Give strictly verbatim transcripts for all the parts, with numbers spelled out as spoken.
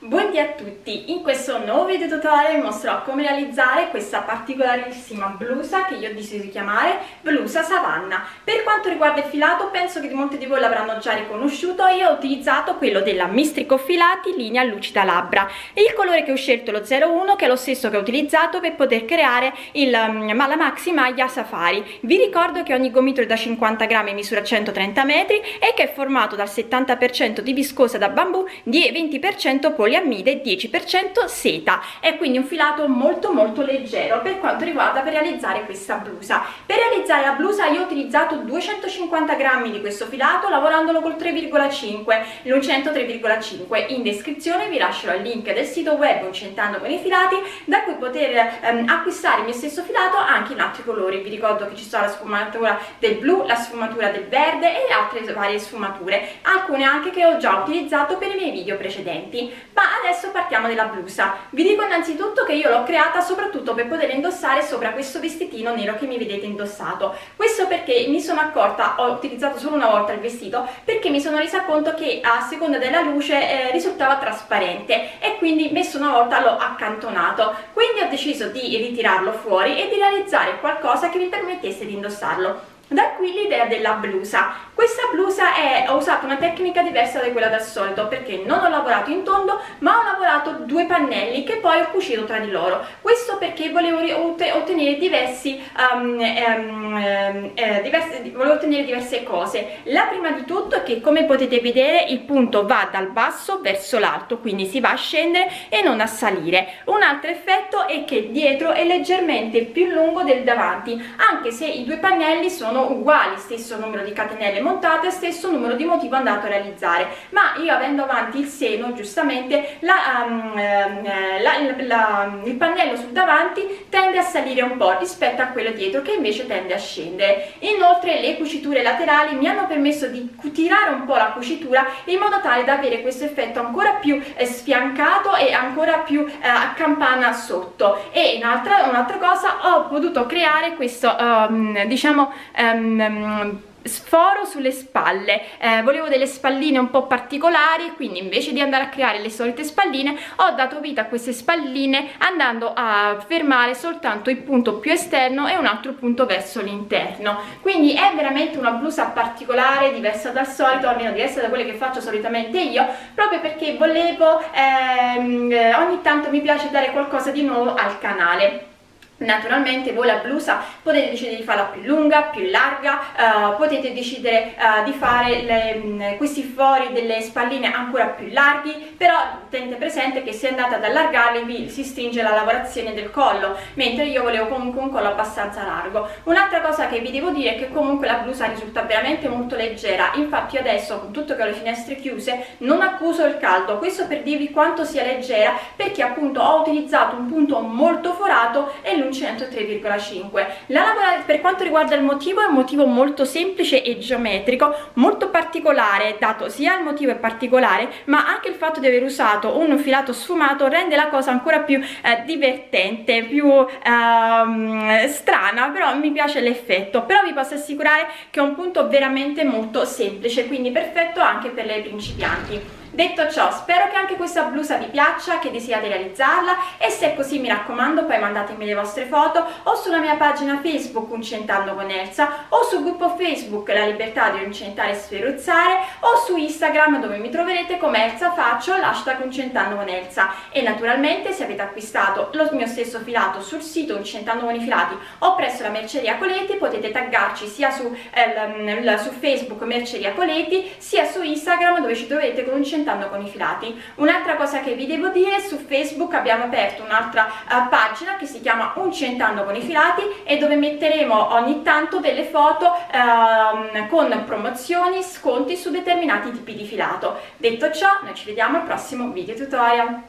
Buondì a tutti, in questo nuovo video tutorial vi mostrerò come realizzare questa particolarissima blusa che io ho deciso di chiamare blusa Savanna. Per quanto riguarda il filato, penso che molti di voi l'avranno già riconosciuto. Io ho utilizzato quello della Mistrico Filati linea lucida labbra e il colore che ho scelto è lo zero uno, che è lo stesso che ho utilizzato per poter creare il, ma la maxi maglia safari. Vi ricordo che ogni gomitolo da cinquanta grammi misura centotrenta metri e che è formato dal settanta per cento di viscosa da bambù, venti per cento poliammide e dieci per cento seta. È quindi un filato molto molto leggero per quanto riguarda per realizzare questa blusa. Per realizzare la blusa io ho utilizzato duecentocinquanta grammi di questo filato lavorandolo col tre virgola cinque, l'uncento tre virgola cinque. In descrizione vi lascerò il link del sito web Uncentando con i filati, da cui poter ehm, acquistare il mio stesso filato anche in altri colori. Vi ricordo che ci sono la sfumatura del blu, la sfumatura del verde e altre varie sfumature, alcune anche che ho già utilizzato per i miei video precedenti. Ma adesso partiamo della blusa. Vi dico innanzitutto che io l'ho creata soprattutto per poter indossare sopra questo vestitino nero che mi vedete indossato. Questo perché mi sono accorta, ho utilizzato solo una volta il vestito, perché mi sono resa conto che a seconda della luce eh, risultava trasparente e quindi messo una volta l'ho accantonato. Quindi ho deciso di ritirarlo fuori e di realizzare qualcosa che mi permettesse di indossarlo. Da qui l'idea della blusa. Questa blusa è, ho usato una tecnica diversa da quella del solito, perché non ho lavorato in tondo ma ho lavorato due pannelli che poi ho cucito tra di loro. Questo perché volevo ottenere diversi, um, um, eh, diverse, volevo ottenere diverse cose. La prima di tutto è che, come potete vedere, il punto va dal basso verso l'alto, quindi si va a scendere e non a salire. Un altro effetto è che dietro è leggermente più lungo del davanti, anche se i due pannelli sono uguali, stesso numero di catenelle montate, stesso numero di motivo andato a realizzare, ma io, avendo avanti il seno, giustamente la, um, la, la, il pannello sul davanti tende a salire un po' rispetto a quello dietro, che invece tende a scendere. Inoltre le cuciture laterali mi hanno permesso di tirare un po' la cucitura in modo tale da avere questo effetto ancora più eh, sfiancato e ancora più eh, a campana sotto. E un'altra un'altra cosa, ho potuto creare questo um, diciamo um, sforo sulle spalle. Eh, volevo delle spalline un po' particolari, quindi invece di andare a creare le solite spalline ho dato vita a queste spalline andando a fermare soltanto il punto più esterno e un altro punto verso l'interno. Quindi è veramente una blusa particolare, diversa dal solito, almeno diversa da quelle che faccio solitamente io, proprio perché volevo ehm, ogni tanto mi piace dare qualcosa di nuovo al canale. Naturalmente voi la blusa potete decidere di farla più lunga, più larga, uh, potete decidere uh, di fare le, questi fori delle spalline ancora più larghi, però tenete presente che se andate ad allargarli vi si stringe la lavorazione del collo, mentre io volevo comunque un collo abbastanza largo. Un'altra cosa che vi devo dire è che comunque la blusa risulta veramente molto leggera, infatti io adesso, con tutto che ho le finestre chiuse, non accuso il caldo. Questo per dirvi quanto sia leggera, perché appunto ho utilizzato un punto molto forato e l'uncento tre virgola cinque. Per quanto riguarda il motivo, è un motivo molto semplice e geometrico, molto particolare, dato sia il motivo è particolare, ma anche il fatto di aver usato un filato sfumato rende la cosa ancora più eh, divertente, più ehm, strana, però mi piace l'effetto. Però vi posso assicurare che è un punto veramente molto semplice, quindi perfetto anche per le principianti. Detto ciò, spero che anche questa blusa vi piaccia, che desiderate realizzarla, e se è così mi raccomando poi mandatemi le vostre foto o sulla mia pagina Facebook Uncentando con Elsa, o sul gruppo Facebook La Libertà di Uncentare e Sferruzzare, o su Instagram, dove mi troverete come Elsa Faccio, l'hashtag Uncentando con Elsa. E naturalmente, se avete acquistato lo mio stesso filato sul sito Uncentando con i Filati o presso la Merceria Coleti, potete taggarci sia su, eh, su Facebook Merceria Coleti, sia su Instagram, dove ci troverete con Uncentando con i Filati. Un'altra cosa che vi devo dire: su Facebook abbiamo aperto un'altra uh, pagina che si chiama Uncentando con i Filati, e dove metteremo ogni tanto delle foto uh, con promozioni, sconti su determinati tipi di filato. Detto ciò, noi ci vediamo al prossimo video tutorial.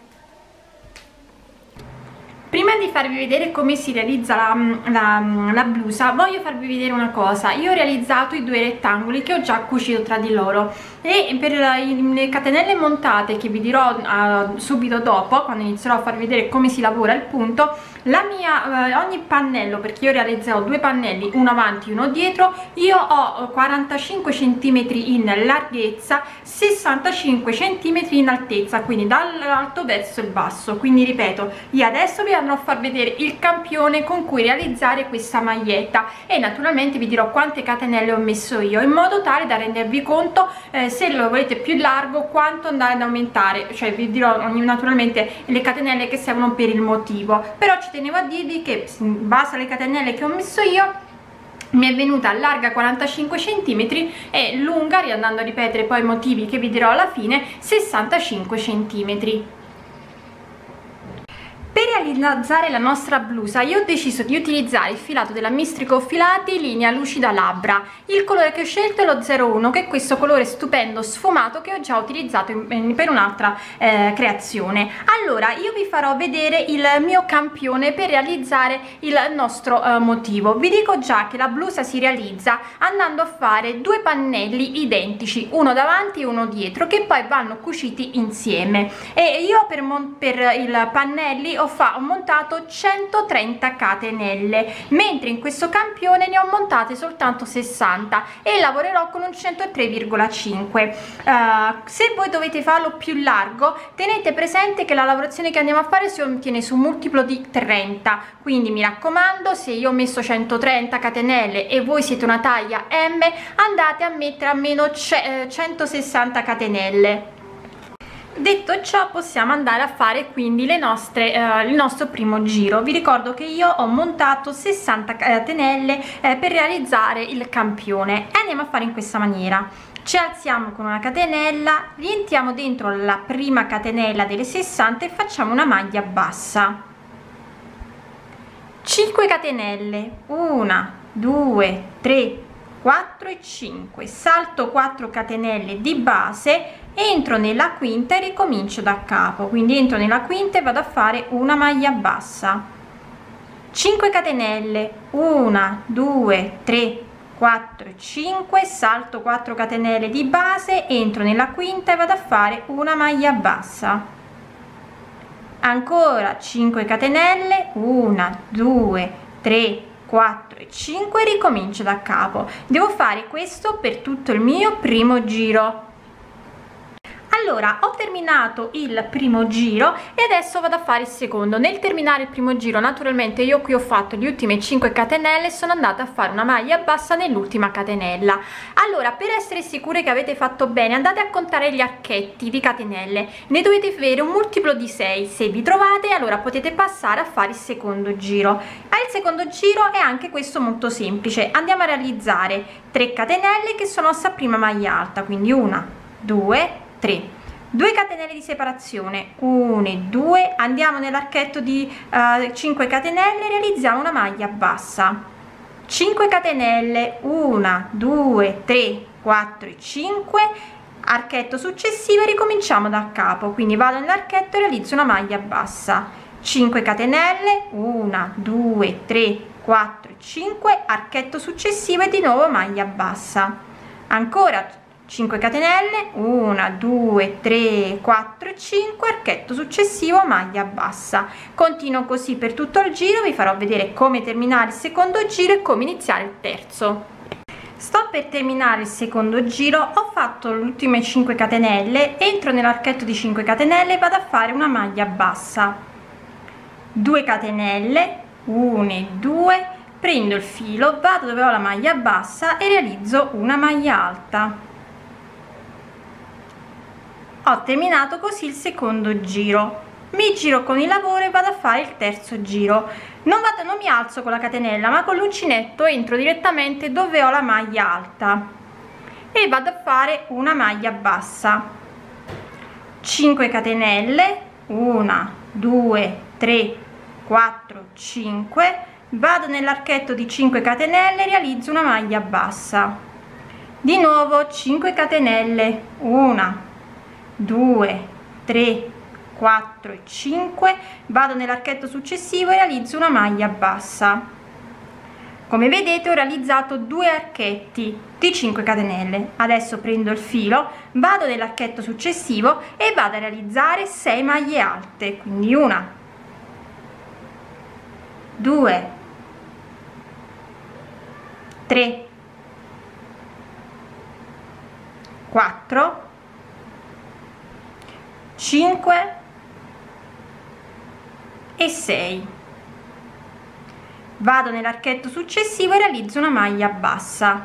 Prima di farvi vedere come si realizza la, la, la blusa, voglio farvi vedere una cosa. Io ho realizzato i due rettangoli che ho già cucito tra di loro, e per le catenelle montate, che vi dirò uh, subito dopo, quando inizierò a farvi vedere come si lavora il punto, la mia eh, ogni pannello, perché io realizzerò due pannelli, uno avanti e uno dietro, io ho quarantacinque centimetri in larghezza, sessantacinque centimetri in altezza, quindi dall'alto verso il basso. Quindi ripeto, io adesso vi andrò a far vedere il campione con cui realizzare questa maglietta e naturalmente vi dirò quante catenelle ho messo io, in modo tale da rendervi conto eh, se lo volete più largo quanto andare ad aumentare, cioè vi dirò naturalmente le catenelle che servono per il motivo. Però ci tenevo a dirvi che in base alle catenelle che ho messo io mi è venuta larga quarantacinque centimetri e lunga, riandando a ripetere poi i motivi che vi dirò alla fine, sessantacinque centimetri. Per realizzare la nostra blusa io ho deciso di utilizzare il filato della Mistrico Filati linea lucida labbra. Il colore che ho scelto è lo zero uno, che è questo colore stupendo sfumato che ho già utilizzato in, in, per un'altra eh, creazione. Allora io vi farò vedere il mio campione per realizzare il nostro eh, motivo. Vi dico già che la blusa si realizza andando a fare due pannelli identici, uno davanti e uno dietro, che poi vanno cuciti insieme. E io per, per il pannelli ho, fa, ho montato centotrenta catenelle, mentre in questo campione ne ho montate soltanto sessanta e lavorerò con un centotré virgola cinque. Uh, se voi dovete farlo più largo, tenete presente che la lavorazione che andiamo a fare si ottiene su un multiplo di trenta, quindi mi raccomando, se io ho messo centotrenta catenelle e voi siete una taglia M, andate a mettere almeno centosessanta catenelle. Detto ciò, possiamo andare a fare quindi le nostre eh, il nostro primo giro. Vi ricordo che io ho montato sessanta catenelle eh, per realizzare il campione e andiamo a fare in questa maniera: ci alziamo con una catenella, rientriamo dentro la prima catenella delle sessanta e facciamo una maglia bassa, cinque catenelle, uno, due, tre, quattro e cinque, salto quattro catenelle di base, entro nella quinta e ricomincio da capo, quindi entro nella quinta e vado a fare una maglia bassa, cinque catenelle, uno, due, tre, quattro e cinque, salto quattro catenelle di base, entro nella quinta e vado a fare una maglia bassa, ancora cinque catenelle, uno, due, tre, quattro e cinque, ricomincio da capo. Devo fare questo per tutto il mio primo giro. Allora, ho terminato il primo giro e adesso vado a fare il secondo. Nel terminare il primo giro, naturalmente io qui ho fatto le ultime cinque catenelle e sono andata a fare una maglia bassa nell'ultima catenella. Allora, per essere sicure che avete fatto bene, andate a contare gli archetti di catenelle, ne dovete avere un multiplo di sei. Se vi trovate, allora potete passare a fare il secondo giro. Ma il secondo giro è anche questo molto semplice. Andiamo a realizzare tre catenelle che sono sta prima maglia alta, quindi una, due, tre, due catenelle di separazione, uno e due, andiamo nell'archetto di uh, cinque catenelle, realizziamo una maglia bassa, cinque catenelle, uno, due, tre, quattro e cinque, archetto successivo e ricominciamo da capo, quindi vado nell'archetto e realizzo una maglia bassa, cinque catenelle, uno, due, tre, quattro e cinque, archetto successivo e di nuovo maglia bassa, ancora cinque catenelle, uno, due, tre, quattro e cinque, archetto successivo, maglia bassa. Continuo così per tutto il giro, vi farò vedere come terminare il secondo giro e come iniziare il terzo. Sto per terminare il secondo giro, ho fatto le ultime cinque catenelle, entro nell'archetto di cinque catenelle e vado a fare una maglia bassa, due catenelle, uno e due, prendo il filo, vado dove ho la maglia bassa e realizzo una maglia alta. Ho terminato così il secondo giro, mi giro con il lavoro e vado a fare il terzo giro. Non, vado, non mi alzo con la catenella, ma con l'uncinetto entro direttamente dove ho la maglia alta e vado a fare una maglia bassa, cinque catenelle, uno, due, tre, quattro, cinque, vado nell'archetto di cinque catenelle e realizzo una maglia bassa, di nuovo cinque catenelle, uno, due, tre, quattro e cinque, vado nell'archetto successivo e realizzo una maglia bassa. Come vedete ho realizzato due archetti di cinque catenelle. Adesso prendo il filo, vado nell'archetto successivo e vado a realizzare sei maglie alte, quindi una, due, tre, quattro, cinque e sei. Vado nell'archetto successivo e realizzo una maglia bassa.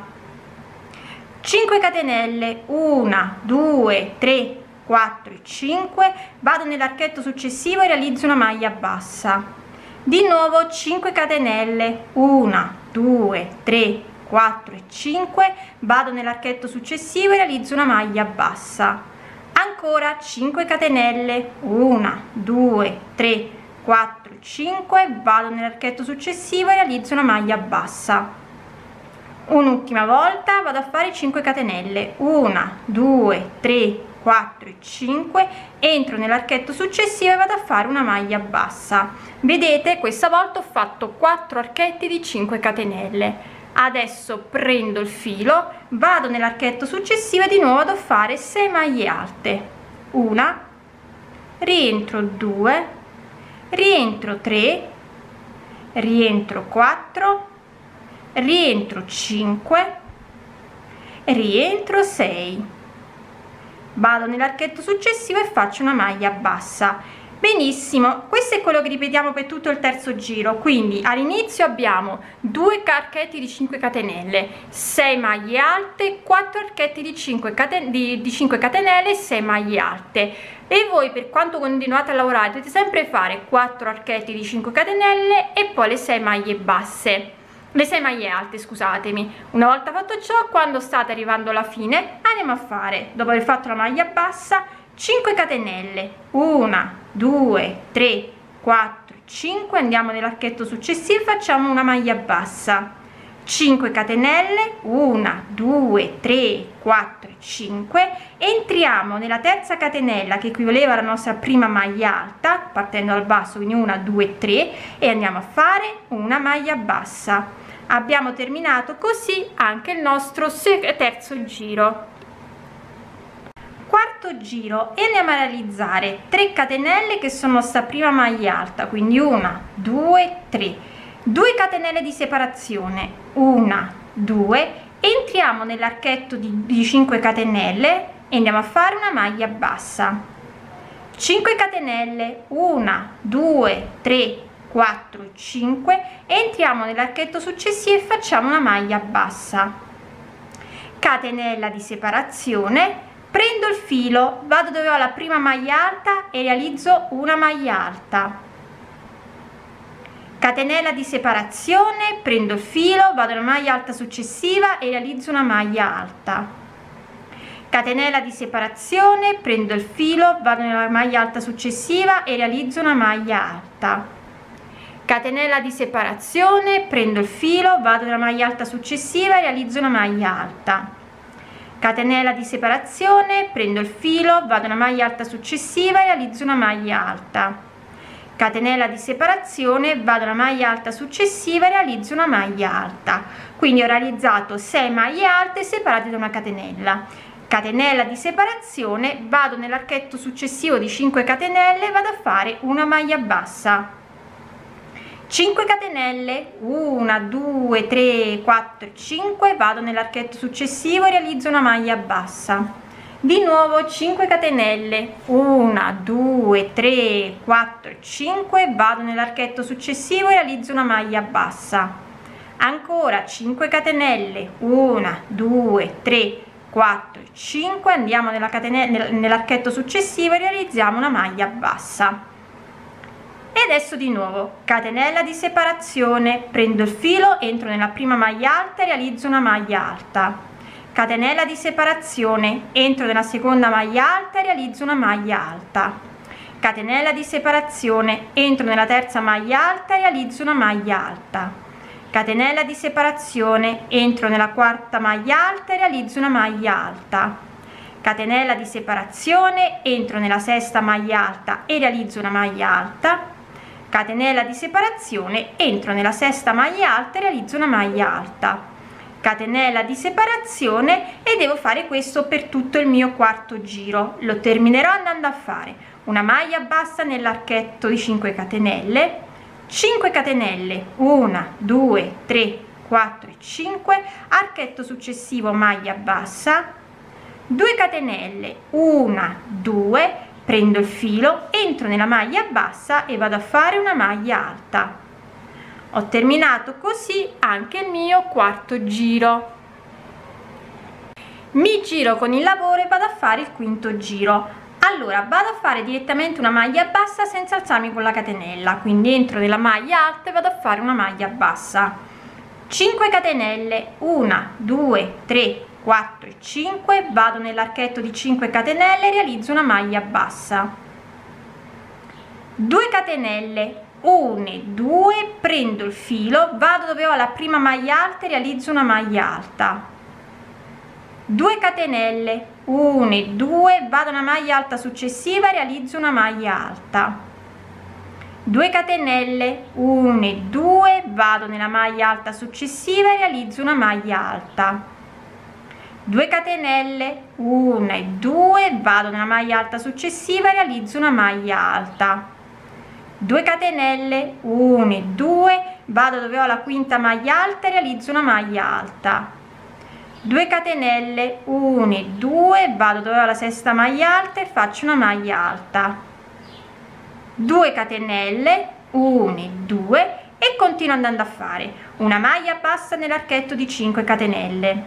cinque catenelle, uno, due, tre, quattro e cinque. Vado nell'archetto successivo e realizzo una maglia bassa. Di nuovo cinque catenelle, uno, due, tre, quattro e cinque. Vado nell'archetto successivo e realizzo una maglia bassa. Ancora cinque catenelle, uno, due, tre, quattro, cinque. Vado nell'archetto successivo e realizzo una maglia bassa. Un'ultima volta vado a fare cinque catenelle, uno, due, tre, quattro e cinque. Entro nell'archetto successivo e vado a fare una maglia bassa. Vedete, questa volta ho fatto quattro archetti di cinque catenelle. Adesso prendo il filo, vado nell'archetto successivo e di nuovo vado a fare sei maglie alte. Una, rientro due, rientro tre, rientro quattro, rientro cinque, rientro sei. Vado nell'archetto successivo e faccio una maglia bassa. Benissimo, questo è quello che ripetiamo per tutto il terzo giro. Quindi all'inizio abbiamo due archetti di cinque catenelle, sei maglie alte, quattro archetti di cinque catenelle, di, di cinque catenelle e sei maglie alte. E voi, per quanto continuate a lavorare, dovete sempre fare quattro archetti di cinque catenelle e poi le sei maglie basse, le sei maglie alte, scusatemi. Una volta fatto ciò, quando state arrivando alla fine, andiamo a fare, dopo aver fatto la maglia bassa, cinque catenelle, uno, due, tre, quattro, cinque. Andiamo nell'archetto successivo e facciamo una maglia bassa. cinque catenelle, uno, due, tre, quattro, cinque. Entriamo nella terza catenella, che equivaleva alla nostra prima maglia alta, partendo dal basso, quindi uno, due, tre, e andiamo a fare una maglia bassa. Abbiamo terminato così anche il nostro terzo giro. Quarto giro, e andiamo a realizzare tre catenelle che sono nostra prima maglia alta, quindi uno, due, tre, due catenelle di separazione, uno, due. Entriamo nell'archetto di, di cinque catenelle e andiamo a fare una maglia bassa. cinque catenelle, uno, due, tre, quattro, cinque. Entriamo nell'archetto successivo e facciamo una maglia bassa. Catenella di separazione, prendo il filo, vado dove ho la prima maglia alta e realizzo una maglia alta. Catenella di separazione, prendo il filo, vado alla maglia alta successiva e realizzo una maglia alta. Catenella di separazione, prendo il filo, vado nella maglia alta successiva e realizzo una maglia alta. Catenella di separazione, prendo il filo, vado nella maglia alta successiva e realizzo una maglia alta. Catenella di separazione, prendo il filo, vado nella maglia alta successiva e realizzo una maglia alta. Catenella di separazione, vado nella maglia alta successiva e realizzo una maglia alta. Quindi ho realizzato sei maglie alte separate da una catenella. Catenella di separazione, vado nell'archetto successivo di cinque catenelle e vado a fare una maglia bassa. cinque catenelle, uno, due, tre, quattro, cinque. Vado nell'archetto successivo e realizzo una maglia bassa. Di nuovo cinque catenelle, uno, due, tre, quattro, cinque. Vado nell'archetto successivo e realizzo una maglia bassa. Ancora cinque catenelle, uno, due, tre, quattro, cinque. Andiamo nella catenella, nell'archetto successivo e realizziamo una maglia bassa. E adesso di nuovo catenella di separazione, prendo il filo, entro nella prima maglia alta e realizzo una maglia alta. Catenella di separazione, entro nella seconda maglia alta e realizzo una maglia alta. Catenella di separazione, entro nella terza maglia alta e realizzo una maglia alta. Catenella di separazione, entro nella quarta maglia alta e realizzo una maglia alta. Catenella di separazione, entro nella sesta maglia alta e realizzo una maglia alta. Catenella di separazione, entro nella sesta maglia alta e realizzo una maglia alta. Catenella di separazione, e devo fare questo per tutto il mio quarto giro. Lo terminerò andando a fare una maglia bassa nell'archetto di cinque catenelle, cinque catenelle, uno, due, tre, quattro e cinque, archetto successivo, maglia bassa, due catenelle, uno, due, prendo il filo, entro nella maglia bassa e vado a fare una maglia alta. Ho terminato così anche il mio quarto giro. Mi giro con il lavoro e vado a fare il quinto giro. Allora vado a fare direttamente una maglia bassa senza alzarmi con la catenella, quindi entro nella maglia alta e vado a fare una maglia bassa, cinque catenelle, uno, due, tre, quattro e cinque, vado nell'archetto di cinque catenelle, realizzo una maglia bassa, due catenelle, uno, due, prendo il filo, vado dove ho la prima maglia alta e realizzo una maglia alta, due catenelle, uno, due, vado una maglia alta successiva e realizzo una maglia alta, due catenelle, uno, due, vado nella maglia alta successiva e realizzo una maglia alta, due catenelle, uno, due, vado nella maglia alta successiva e realizzo una maglia alta, due catenelle, uno, due, vado dove ho la quinta maglia alta e realizzo una maglia alta, due catenelle, uno, due, vado dove ho la sesta maglia alta e faccio una maglia alta, due catenelle, uno, due e continuo andando a fare una maglia bassa nell'archetto di cinque catenelle,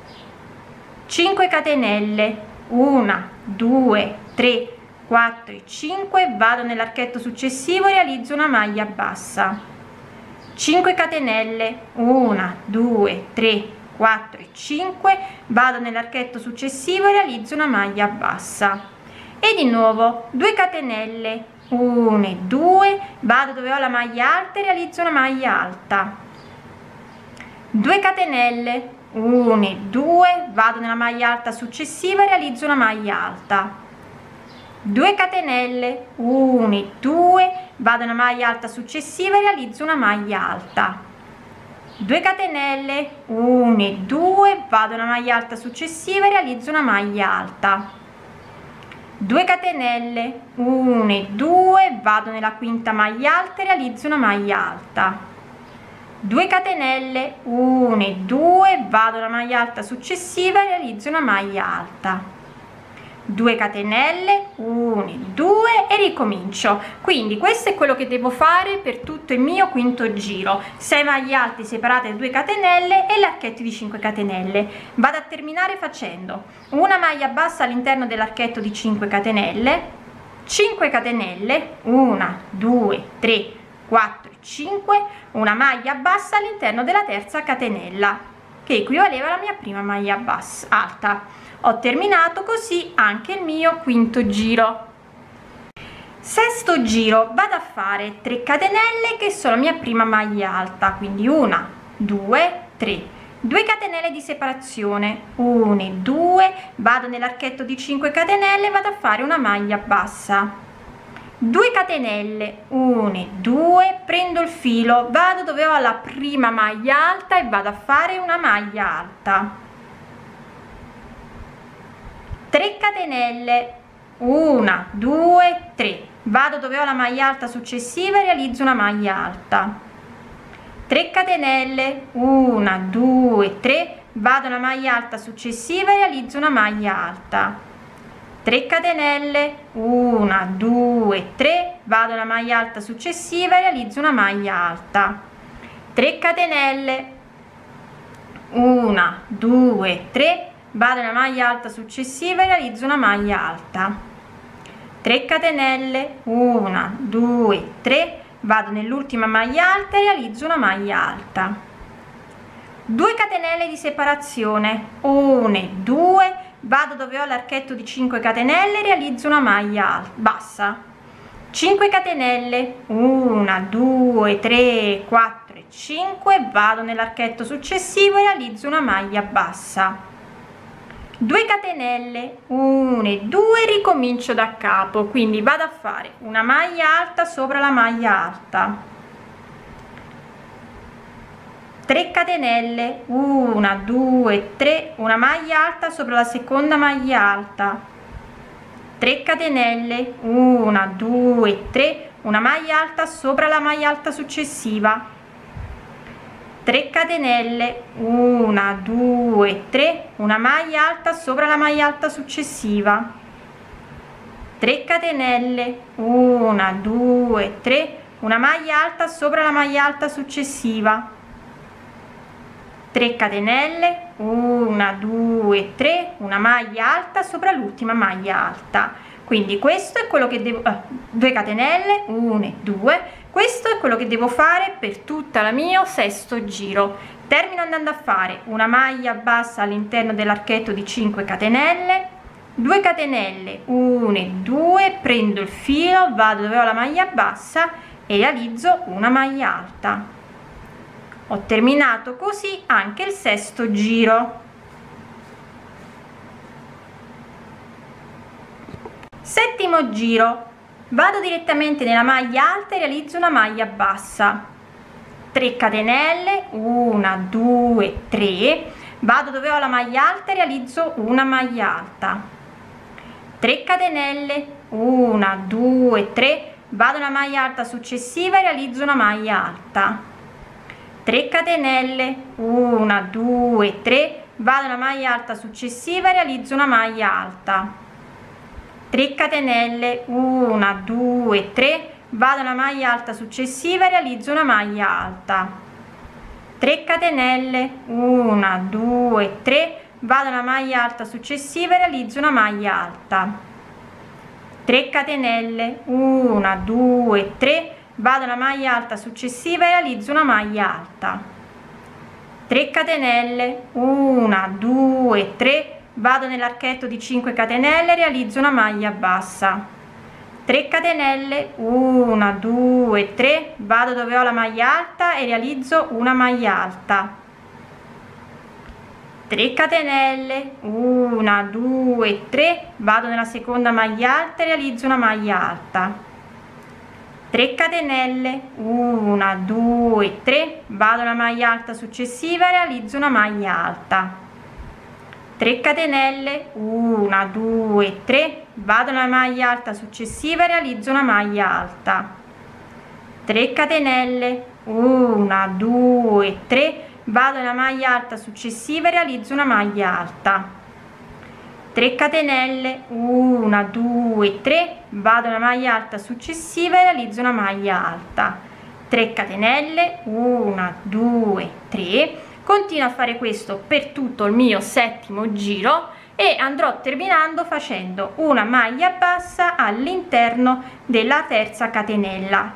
cinque catenelle, uno, due, tre, quattro e cinque, vado nell'archetto successivo e realizzo una maglia bassa, cinque catenelle, uno, due, tre, quattro e cinque, vado nell'archetto successivo e realizzo una maglia bassa e di nuovo due catenelle, uno, due, vado dove ho la maglia alta e realizzo una maglia alta, due catenelle, uno, due, vado nella maglia alta successiva e realizzo una maglia alta, due catenelle, uno, due, vado nella maglia alta successiva e realizzo una maglia alta, due catenelle, uno, due, vado nella maglia alta successiva e realizzo una maglia alta, due catenelle, uno, due, vado nella quinta maglia alta e realizzo una maglia alta, due catenelle, uno, due, vado nella maglia alta successiva e realizzo una maglia alta, due catenelle, uno, due e ricomincio. Quindi questo è quello che devo fare per tutto il mio quinto giro, sei maglie alte separate da due catenelle e l'archetto di cinque catenelle. Vado a terminare facendo una maglia bassa all'interno dell'archetto di cinque catenelle, cinque catenelle, uno, due, tre, quattro, cinque, una maglia bassa all'interno della terza catenella che equivaleva alla mia prima maglia bassa alta. Ho terminato così anche il mio quinto giro. Sesto giro, vado a fare tre catenelle che sono la mia prima maglia alta, quindi uno, due, tre, due catenelle di separazione, uno, due, vado nell'archetto di cinque catenelle e vado a fare una maglia bassa, due catenelle, uno, due, prendo il filo, vado dove ho la prima maglia alta e vado a fare una maglia alta, tre catenelle, uno, due, tre, vado dove ho la maglia alta successiva e realizzo una maglia alta, tre catenelle, uno, due, tre, vado alla maglia alta successiva e realizzo una maglia alta, tre catenelle, uno, due, tre, vado alla maglia alta successiva e realizzo una maglia alta, tre catenelle, uno, due, tre, vado nella maglia alta successiva e realizzo una maglia alta, tre catenelle, uno, due, tre, vado nell'ultima maglia alta e realizzo una maglia alta, due catenelle di separazione, uno, due, vado dove ho l'archetto di cinque catenelle e realizzo una maglia bassa, cinque catenelle, uno, due, tre, quattro e cinque, vado nell'archetto successivo e realizzo una maglia bassa, due catenelle, uno, due, ricomincio da capo, quindi vado a fare una maglia alta sopra la maglia alta, tre catenelle, uno, due, tre, una maglia alta sopra la seconda maglia alta, tre catenelle, uno, due, tre, una maglia alta sopra la maglia alta successiva, tre catenelle, uno, due, tre, una maglia alta sopra la maglia alta successiva, tre catenelle, uno, due, tre, una maglia alta sopra la maglia alta successiva, tre catenelle, uno, due, tre, una maglia alta sopra l'ultima maglia alta. Quindi questo è quello che devo, eh, due catenelle, uno, due, questo è quello che devo fare per tutta la mio sesto giro. Termino andando a fare una maglia bassa all'interno dell'archetto di cinque catenelle, due catenelle, uno, due, prendo il filo, vado dove ho la maglia bassa e realizzo una maglia alta. Ho terminato così anche il sesto giro. Settimo giro, vado direttamente nella maglia alta e realizzo una maglia bassa, tre catenelle, uno, due, tre, vado dove ho la maglia alta e realizzo una maglia alta, tre catenelle, uno, due, tre, vado nella maglia alta successiva e realizzo una maglia alta, tre catenelle, uno, due, tre, vado nella maglia alta successiva e realizzo una maglia alta, tre catenelle, uno, due, tre, vado nella maglia alta successiva e realizzo una maglia alta, tre catenelle, uno, due, tre, vado nella maglia alta successiva e realizzo una maglia alta, tre catenelle, uno, due, tre, vado nella maglia alta successiva e realizzo una maglia alta, tre catenelle, uno, due, tre, vado nell'archetto di cinque catenelle e realizzo una maglia bassa, tre catenelle, uno, due, tre, vado dove ho la maglia alta e realizzo una maglia alta, tre catenelle, uno, due, tre, vado nella seconda maglia alta e realizzo una maglia alta, tre catenelle, uno, due, tre, vado nella maglia alta successiva e realizzo una maglia alta, tre catenelle, uno, due, tre, vado nella maglia alta successiva e realizzo una maglia alta, tre catenelle, uno, due, tre, vado nella maglia alta successiva e realizzo una maglia alta, tre catenelle, uno, due, tre, vado nella maglia alta successiva e realizzo una maglia alta, tre catenelle, uno, due, tre. Continuo a fare questo per tutto il mio settimo giro e andrò terminando facendo una maglia bassa all'interno della terza catenella.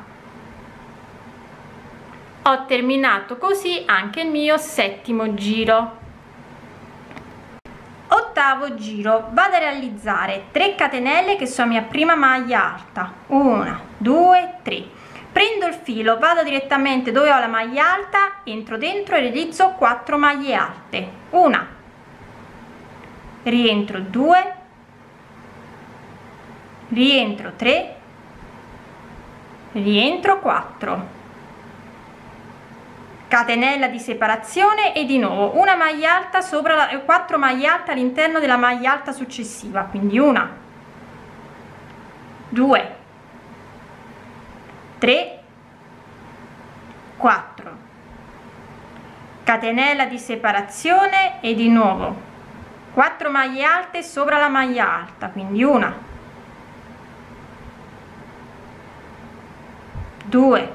Ho terminato così anche il mio settimo giro. Ottavo giro, vado a realizzare tre catenelle che sono la mia prima maglia alta, uno, due, tre, prendo il filo, vado direttamente dove ho la maglia alta, entro dentro e realizzo quattro maglie alte, una, rientro due, rientro tre, rientro quattro, catenella di separazione e di nuovo una maglia alta sopra la, quattro maglie alte all'interno della maglia alta successiva, quindi una, due, tre, quattro, catenella di separazione e di nuovo quattro maglie alte sopra la maglia alta, quindi una, due,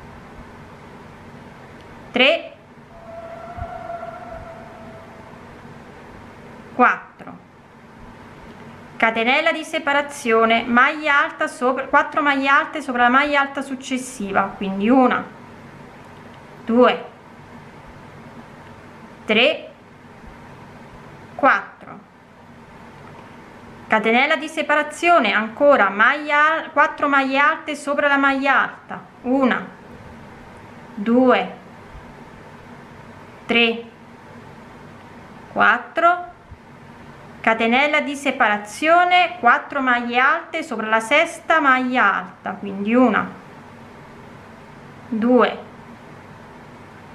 tre, quattro, catenella di separazione, maglia alta sopra, quattro maglie alte sopra la maglia alta successiva, quindi una, due, tre, quattro, catenella di separazione, ancora maglia, quattro maglie alte sopra la maglia alta, una, due, tre, quattro, catenella di separazione, quattro maglie alte sopra la sesta maglia alta, quindi una, due,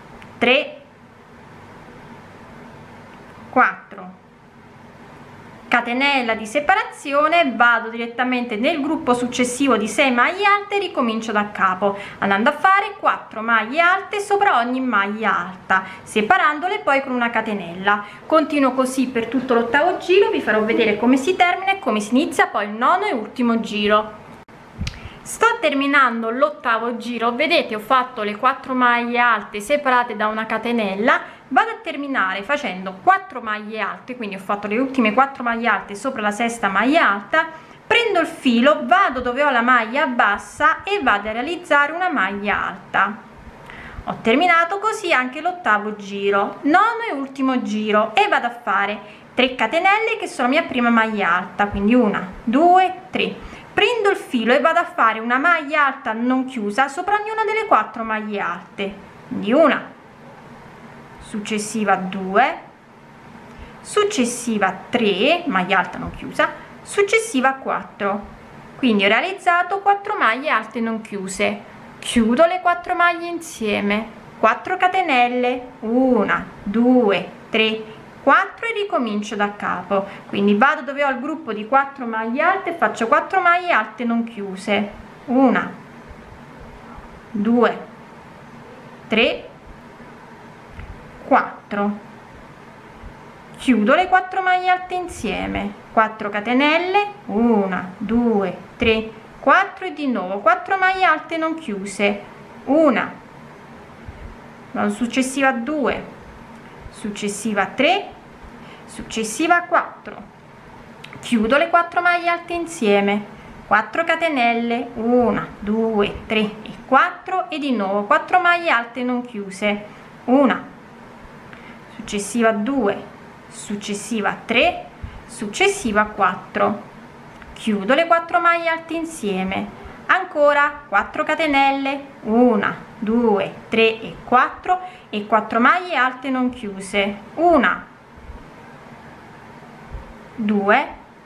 tre, quattro, catenella di separazione, vado direttamente nel gruppo successivo di sei maglie alte e ricomincio da capo, andando a fare quattro maglie alte sopra ogni maglia alta, separandole poi con una catenella. Continuo così per tutto l'ottavo giro, vi farò vedere come si termina e come si inizia poi il nono e ultimo giro. Sto terminando l'ottavo giro, vedete ho fatto le quattro maglie alte separate da una catenella, vado a terminare facendo quattro maglie alte, quindi ho fatto le ultime quattro maglie alte sopra la sesta maglia alta, prendo il filo, vado dove ho la maglia bassa e vado a realizzare una maglia alta. Ho terminato così anche l'ottavo giro, nono e ultimo giro, e vado a fare tre catenelle che sono la mia prima maglia alta, quindi una, due, tre. Prendo il filo e vado a fare una maglia alta non chiusa sopra ognuna delle quattro maglie alte, quindi una, successiva due, successiva tre, maglia alta non chiusa, successiva quattro. Quindi ho realizzato quattro maglie alte non chiuse, chiudo le quattro maglie insieme, quattro catenelle, una, due, tre, quattro e ricomincio da capo. Quindi vado dove ho il gruppo di quattro maglie alte e faccio quattro maglie alte non chiuse, una, due, tre, quattro, chiudo le quattro maglie alte insieme, quattro catenelle, una, due, tre, quattro e di nuovo quattro maglie alte non chiuse, una, la successiva due, successiva tre, successiva quattro, chiudo le quattro maglie alte insieme, quattro catenelle, una, due, tre e quattro e di nuovo quattro maglie alte non chiuse, una, successiva due, successiva tre, successiva quattro, chiudo le quattro maglie alte insieme, ancora quattro catenelle, una, due, tre e quattro e quattro maglie alte non chiuse, una, due,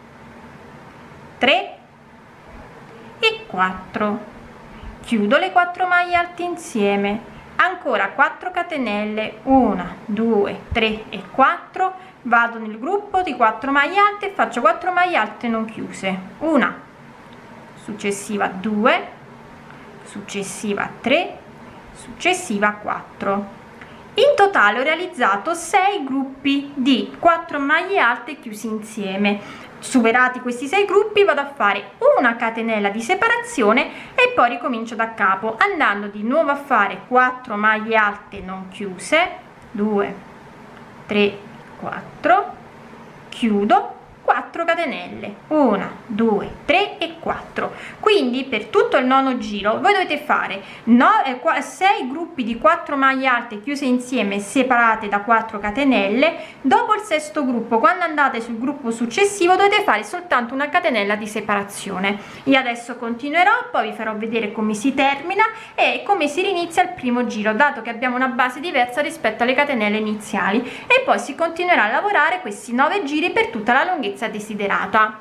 tre e quattro, chiudo le quattro maglie alte insieme, ancora quattro catenelle, una, due, tre e quattro, vado nel gruppo di quattro maglie alte e faccio quattro maglie alte non chiuse, una, successiva due, successiva tre, successiva quattro. In totale ho realizzato sei gruppi di quattro maglie alte chiusi insieme. Superati questi sei gruppi vado a fare una catenella di separazione e poi ricomincio da capo, andando di nuovo a fare quattro maglie alte non chiuse, due, tre, quattro, chiudo, quattro catenelle, una, due, tre e quattro. Quindi per tutto il nono giro voi dovete fare sei gruppi di quattro maglie alte chiuse insieme separate da quattro catenelle. Dopo il sesto gruppo, quando andate sul gruppo successivo, dovete fare soltanto una catenella di separazione. Io adesso continuerò, poi vi farò vedere come si termina e come si inizia il primo giro, dato che abbiamo una base diversa rispetto alle catenelle iniziali, e poi si continuerà a lavorare questi nove giri per tutta la lunghezza desiderata.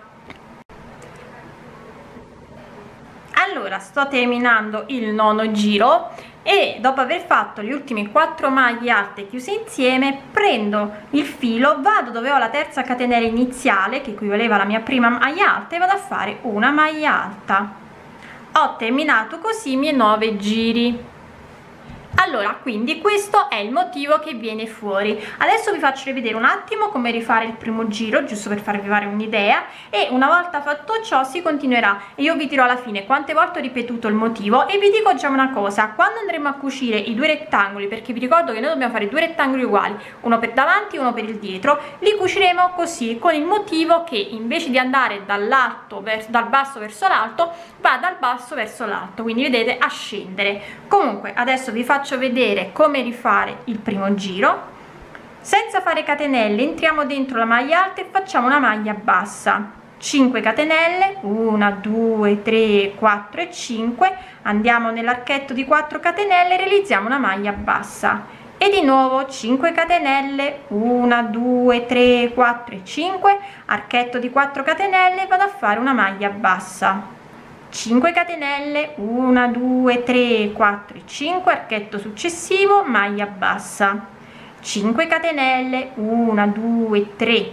Allora, sto terminando il nono giro e dopo aver fatto le ultime quattro maglie alte chiuse insieme, prendo il filo, vado dove ho la terza catenella iniziale che equivaleva alla mia prima maglia alta e vado a fare una maglia alta. Ho terminato così i miei nove giri. Allora, quindi questo è il motivo che viene fuori. Adesso vi faccio rivedere un attimo come rifare il primo giro, giusto per farvi fare un'idea, e una volta fatto ciò si continuerà e io vi dirò alla fine quante volte ho ripetuto il motivo. E vi dico già una cosa: quando andremo a cucire i due rettangoli, perché vi ricordo che noi dobbiamo fare due rettangoli uguali, uno per davanti e uno per il dietro, li cuciremo così, con il motivo che invece di andare dall'alto verso dal basso verso l'alto, va dal basso verso l'alto, quindi vedete, a scendere. Comunque adesso vi faccio vedere come rifare il primo giro. Senza fare catenelle entriamo dentro la maglia alta e facciamo una maglia bassa, cinque catenelle, una, due, tre, quattro e cinque, andiamo nell'archetto di quattro catenelle, realizziamo una maglia bassa e di nuovo cinque catenelle, una, due, tre, quattro e cinque, archetto di quattro catenelle, vado a fare una maglia bassa, cinque catenelle, una, due, tre, quattro e cinque, archetto successivo, maglia bassa, cinque catenelle, una, due, tre,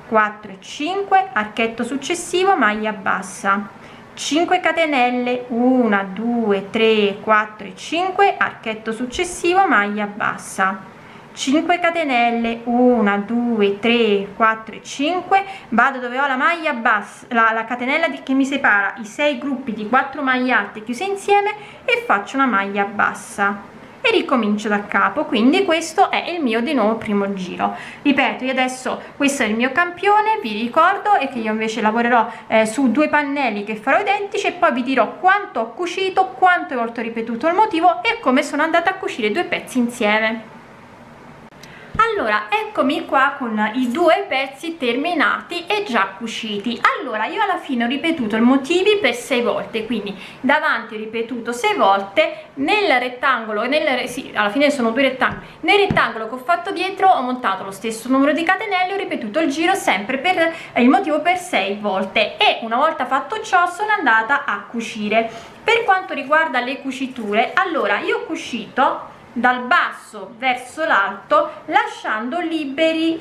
quattro e cinque, archetto successivo, maglia bassa, cinque catenelle, uno due tre quattro e cinque, archetto successivo, maglia bassa, cinque catenelle, uno due tre quattro e cinque, vado dove ho la maglia bassa, la, la catenella di, che mi separa i sei gruppi di quattro maglie alte chiuse insieme, e faccio una maglia bassa e ricomincio da capo. Quindi questo è il mio di nuovo primo giro. Ripeto, io adesso questo è il mio campione, vi ricordo, e che io invece lavorerò eh, su due pannelli che farò identici, e poi vi dirò quanto ho cucito, quante volte ho ripetuto il motivo e come sono andata a cucire i due pezzi insieme. Allora, eccomi qua con i due pezzi terminati e già cuciti. Allora, io alla fine ho ripetuto i motivi per sei volte, quindi davanti ho ripetuto sei volte, nel rettangolo, nel, sì, alla fine sono due rettangoli, nel rettangolo che ho fatto dietro ho montato lo stesso numero di catenelle, ho ripetuto il giro sempre per il motivo per sei volte, e una volta fatto ciò sono andata a cucire. Per quanto riguarda le cuciture, allora io ho cucito dal basso verso l'alto lasciando liberi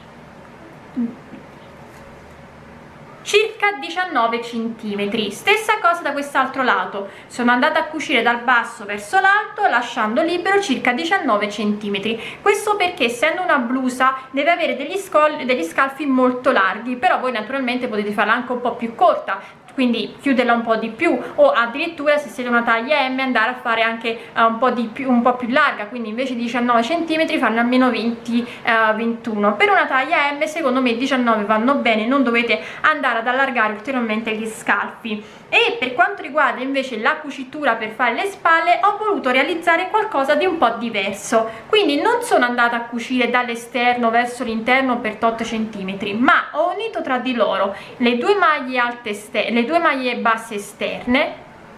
circa diciannove centimetri. Stessa cosa da quest'altro lato, sono andata a cucire dal basso verso l'alto lasciando libero circa diciannove centimetri. Questo perché, essendo una blusa, deve avere degli, scogli, degli scalfi molto larghi, però voi naturalmente potete farla anche un po' più corta, quindi chiuderla un po' di più, o addirittura se siete una taglia M andare a fare anche uh, un po' di più, un po' più larga, quindi invece di diciannove centimetri fanno almeno venti ventuno. Per una taglia M secondo me diciannove vanno bene, non dovete andare ad allargare ulteriormente gli scalfi. E per quanto riguarda invece la cucitura per fare le spalle, ho voluto realizzare qualcosa di un po' diverso, quindi non sono andata a cucire dall'esterno verso l'interno per otto centimetri, ma ho unito tra di loro le due maglie alte esterne, le due maglie basse esterne,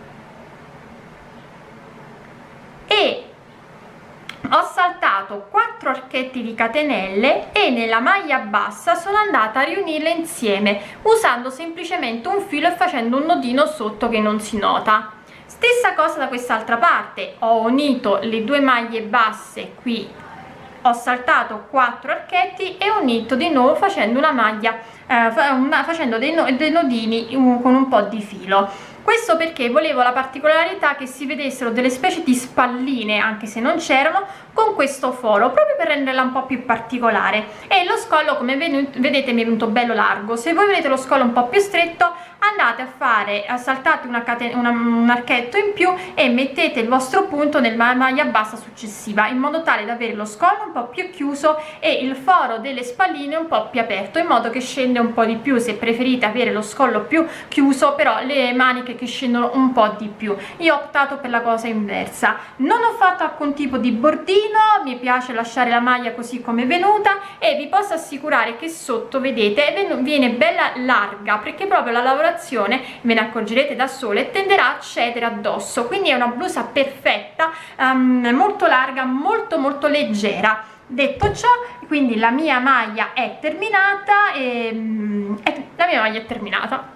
e ho saltato quattro archetti di catenelle, e nella maglia bassa sono andata a riunirle insieme usando semplicemente un filo e facendo un nodino sotto che non si nota. Stessa cosa da quest'altra parte, ho unito le due maglie basse qui, ho saltato quattro archetti e ho unito di nuovo facendo una maglia eh, una, facendo dei, no, dei nodini um, con un po' di filo. Questo perché volevo la particolarità che si vedessero delle specie di spalline, anche se non c'erano, con questo foro, proprio per renderla un po' più particolare. E lo scollo, come vedete, mi è venuto bello largo. Se voi volete lo scollo un po' più stretto, andate a fare, saltate una una, un archetto in più e mettete il vostro punto nella maglia bassa successiva, in modo tale da avere lo scollo un po' più chiuso e il foro delle spalline un po' più aperto, in modo che scende un po' di più, se preferite avere lo scollo più chiuso, però le maniche che scendono un po' di più. Io ho optato per la cosa inversa, non ho fatto alcun tipo di bordino, mi piace lasciare la maglia così come è venuta, e vi posso assicurare che sotto, vedete, viene bella larga, perché proprio la lavorazione, ve ne accorgerete da sole, tenderà a cedere addosso. Quindi è una blusa perfetta, um, molto larga, molto molto leggera. Detto ciò, quindi la mia maglia è terminata, e, e la mia maglia è terminata.